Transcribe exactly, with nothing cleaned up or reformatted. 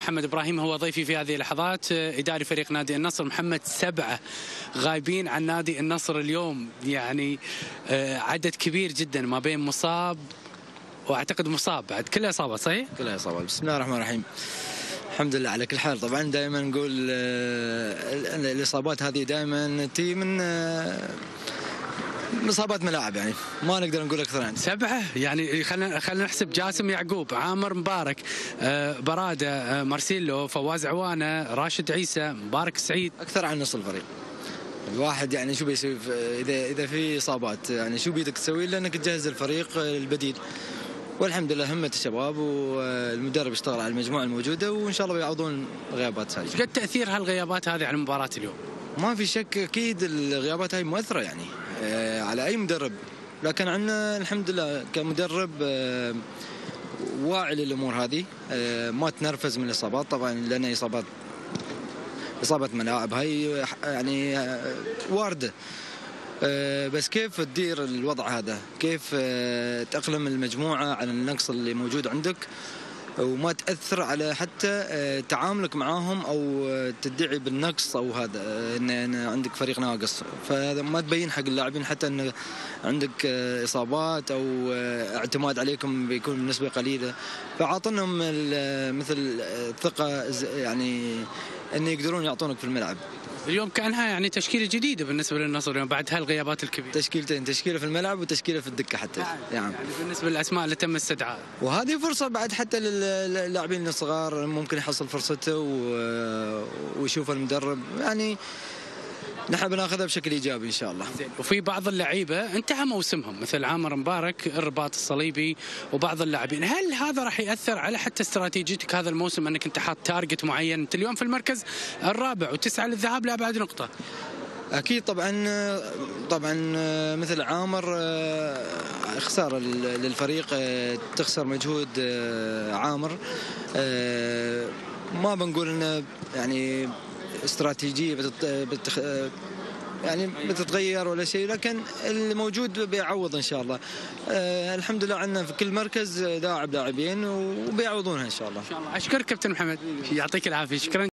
محمد ابراهيم هو ضيفي في هذه اللحظات، اداري فريق نادي النصر. محمد، سبعه غايبين عن نادي النصر اليوم، يعني عدد كبير جدا ما بين مصاب واعتقد مصاب بعد، كلها اصابات صحيح؟ كلها اصابات. بسم الله الرحمن الرحيم. الحمد لله على كل حال. طبعا دائما نقول الاصابات هذه دائما تي من اصابات ملاعب، يعني ما نقدر نقول اكثر عنها. سبعه يعني خلينا خلينا نحسب: جاسم يعقوب، عامر مبارك، آه براده، آه مارسيلو، فواز عوانه، راشد عيسى، مبارك سعيد. اكثر عن نص الفريق. الواحد يعني شو بيسوي اذا اذا في اصابات؟ يعني شو بيدك تسوي الا انك تجهز الفريق البديل. والحمد لله همة الشباب والمدرب اشتغل على المجموعه الموجوده، وان شاء الله بيعوضون الغيابات هذه. ايش قد تاثير هالغيابات هذه على مباراه اليوم؟ ما في شك، اكيد الغيابات هاي مؤثره يعني آه على اي مدرب، لكن عندنا الحمد لله كمدرب آه واعي للامور هذه، آه ما تنرفز من الاصابات. طبعا لنا اصابات اصابه ملاعب هاي يعني آه وارده، آه بس كيف تدير الوضع هذا؟ كيف آه تأقلم المجموعه على النقص اللي موجود عندك وما تأثر على حتى تعاملك معاهم أو تدعي بالنقص أو هذا إن عندك فريق ناقص. فهذا ما تبين حق اللاعبين حتى إن عندك إصابات أو اعتماد عليكم بيكون بنسبة قليلة. فعاطنهم مثل الثقة يعني إن يقدرون يعطونك في الملعب. اليوم كأنها يعني تشكيلة جديدة بالنسبة للنصر اليوم بعد هالغيابات الكبيرة. تشكيلتين، تشكيلة في الملعب وتشكيلة في الدكة حتى. يعني, يعني. يعني بالنسبة للأسماء اللي تم استدعاء. وهذه فرصة بعد حتى للاعبين الصغار، ممكن يحصل فرصته ويشوف المدرب. يعني نحن بناخذها بشكل ايجابي ان شاء الله. وفي بعض اللعيبه انتهى موسمهم مثل عامر مبارك، الرباط الصليبي وبعض اللاعبين، هل هذا راح ياثر على حتى استراتيجيتك هذا الموسم انك انت حاط تارجت معين؟ انت اليوم في المركز الرابع وتسعى للذهاب لابعد نقطه. اكيد طبعا طبعا مثل عامر خساره للفريق، تخسر مجهود عامر. ما بنقول انه يعني استراتيجيه بتتخ... يعني بتتغير ولا شيء، لكن الموجود بيعوض ان شاء الله. آه الحمد لله عندنا في كل مركز لاعب لاعبين وبيعوضونها ان شاء الله. ان شاء الله. اشكرك كابتن محمد، يعطيك العافيه. شكرا.